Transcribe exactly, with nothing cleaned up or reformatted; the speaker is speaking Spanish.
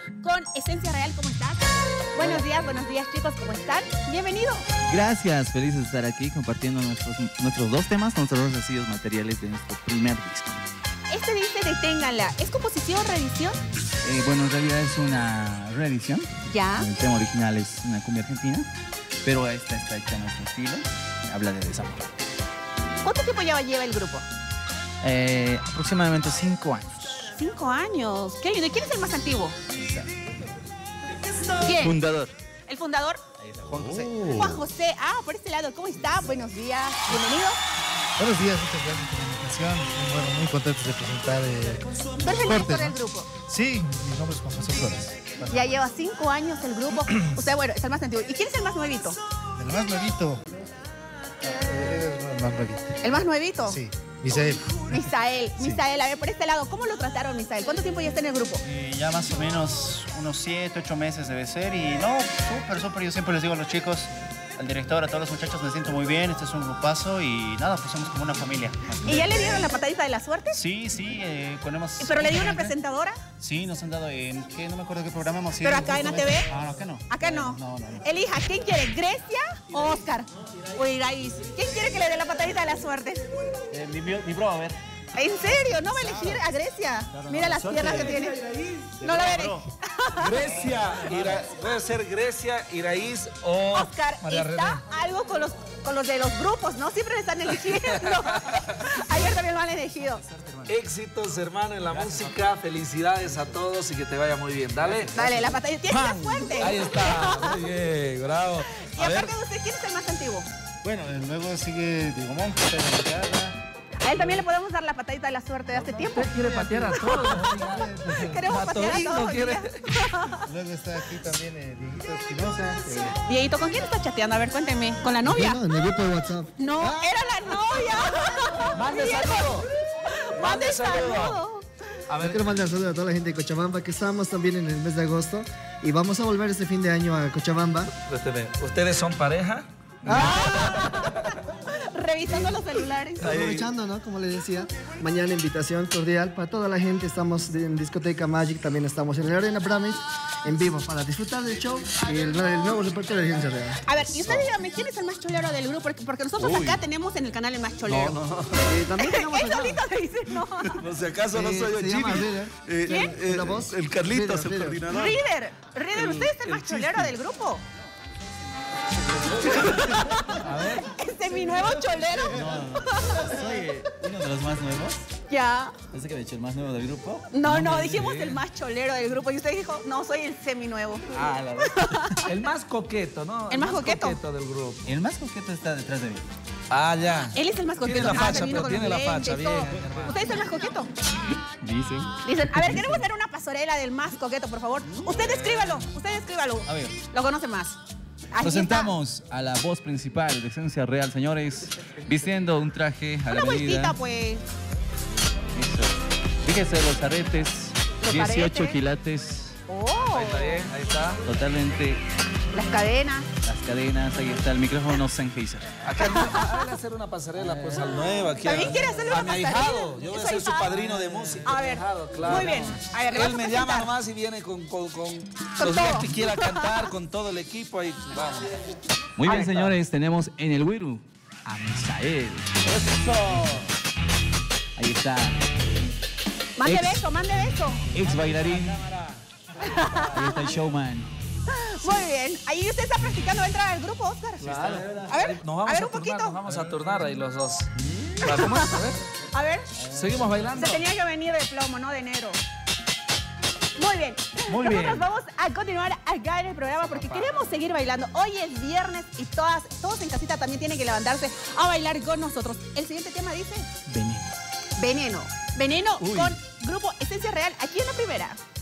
con Esencia Real. ¿Cómo estás? Buenos días, buenos días chicos, ¿cómo están? Bienvenido. Gracias, felices de estar aquí compartiendo nuestros, nuestros dos temas, nuestros dos sencillos materiales de nuestro primer disco. Este dice Deténganla, ¿es composición o reedición? Eh, bueno, en realidad es una reedición. Ya. El tema original es una cumbia argentina, pero esta está hecha en nuestro estilo, habla de desamor. ¿Cuánto tiempo ya lleva el grupo? Eh, aproximadamente cinco años. Cinco años, qué lindo. ¿Y quién es el más antiguo? ¿Quién? Fundador. ¿El fundador? Ahí está, Juan José. Oh. Juan José, ah, por este lado, ¿cómo está? Buenos días, bienvenido. Buenos días, muchas gracias por la invitación. Bueno, muy contentos de presentar eh, ¿Tú eres el director ¿no? del grupo? Sí, mi nombre es Juan José Flores. Bueno. Ya lleva cinco años el grupo. Usted, bueno, es el más antiguo. ¿Y quién es el más nuevito? El más nuevito. Eh, el más nuevito. ¿El más nuevito? Sí, Misael. Misael, Sí. Misael, a ver, por este lado, ¿cómo lo trataron, Misael? ¿Cuánto tiempo ya está en el grupo? Eh, ya más o menos unos siete, ocho meses debe ser. Y no, súper, súper. Yo siempre les digo a los chicos, al director, a todos los muchachos, me siento muy bien. Este es un grupazo y nada, pues somos como una familia. ¿Y ya le dieron la patadita de la suerte? Sí, sí, eh, ponemos... ¿Pero le dio una presentadora? Sí, nos han dado en... ¿qué? No me acuerdo qué programa hemos ido. ¿Pero acá en A T V? Ah, no, acá no. Acá no. No, no, no. Elija, ¿quién quiere? ¿Grecia o Oscar? O Iraís. ¿Quién quiere que le dé la patadita de la suerte? Eh, mi, mi bro, a ver. ¿En serio? ¿No va a elegir a Grecia? Claro, Mira no, las suerte. piernas que tiene. De No la bro, veré. bro. Grecia, Ira, puede ser Grecia, Iraíz o Oscar, María está algo con los, con los de los grupos, ¿no? Siempre me están eligiendo. Ayer también lo han elegido. éxitos, hermano, en la música. Felicidades a todos y que te vaya muy bien. Dale. Dale, la patadita. Tienes la suerte. Ahí está. Muy bien, bravo. Y A ver, aparte de usted, ¿quién es el más antiguo? Bueno, eh, luego sigue Diego Monge, de la guitarra. A él también le podemos dar la patadita de la suerte de hace tiempo. usted quiere patear a todos. Queremos patear a Torino todos. quiere. ya. Luego está aquí también eh, Dieguito Espinosa. eh, Dieguito, ¿con quién está chateando? A ver, cuénteme. ¿Con la novia? No, en el grupo de WhatsApp. No, era la novia. Mande Diego, saludo. Mande saludo. saludo. A Yo ver, quiero mandar saludos a toda la gente de Cochabamba, que estamos también en el mes de agosto y vamos a volver este fin de año a Cochabamba. cuénteme, ¿ustedes son pareja? Revisando los celulares. Aprovechando, ¿no? Como les decía, mañana invitación cordial para toda la gente. Estamos en Discoteca Magic, también estamos en la Arena Bramis, en vivo, para disfrutar del show y el, el nuevo repertorio de Esencia Real. A ver, y usted dígame, ¿quién es el más cholero del grupo? Porque, porque nosotros acá tenemos en el canal el más cholero. No, no. Eh, también tenemos Él acá. solito le dice no. No, si acaso no Eh, soy yo, se llama Chini. Reader. Eh, ¿Quién? eh, ¿La voz? El Carlitos, Reader, el Reader. coordinador. Reader, Reader, ¿usted es el el más cholero chiste. del grupo? A ver. ¿Es mi nuevo cholero? No, no, no. Soy eh, uno de los más nuevos. Ya. Pensé que había dicho el más nuevo del grupo. No, no, me dijimos diré. el más cholero del grupo y usted dijo, no, soy el seminuevo. Ah, la verdad. El más coqueto, ¿no? El más coqueto. del grupo. El más coqueto está detrás de mí. Ah, ya. Él es el más coqueto. Tiene la Ah, facha, se vino pero con tiene los la facha, lentes, bien, todo. hermano. ¿Usted es el más coqueto? Dicen. Dicen, a ver, queremos hacer una pasarela del más coqueto, por favor. Usted escríbalo, usted escríbalo. A ver. Lo conoce más. Ahí Presentamos a la voz principal de Esencia Real, señores, vistiendo un traje a está. la Una vueltita, medida. pues. Eso. Fíjese los aretes, Los dieciocho aretes. quilates, Oh, Ahí está bien, ahí está. totalmente las cadenas. las cadenas, ahí está el micrófono Sennheiser. Acá hay que hacer una pasarela pues al nuevo aquí. ¿También a- quiere hacerle a una mi pasarela? ahijado. Yo voy a Su ser su ahijado. padrino de música. A mi ver, ahijado, claro. muy bien. A ver, le vas Él a me presentar. llama nomás y viene con, con, con, Con los días todo. que quiera cantar, con todo el equipo ahí. Vamos. Muy Ahí bien, está. señores, tenemos en el Wiru a Misael. Eso. Ahí está, Mande Ex. beso, mande beso. ex bailarín. Ahí está el showman. Muy bien. Ahí usted está practicando entrar al grupo, Oscar. Claro. A ver, Nos vamos a ver a un turnar, poquito. nos vamos a turnar ahí los dos. Claro, ¿cómo es? A ver, A ver, seguimos bailando. se tenía que venir de plomo, no de enero. Muy bien. Muy Nosotros bien. vamos a continuar acá en el programa porque queremos seguir bailando. Hoy es viernes y todas, todos en casita también tienen que levantarse a bailar con nosotros. El siguiente tema dice Veneno. Veneno. Veneno Uy. con Grupo Esencia Real aquí en la primera.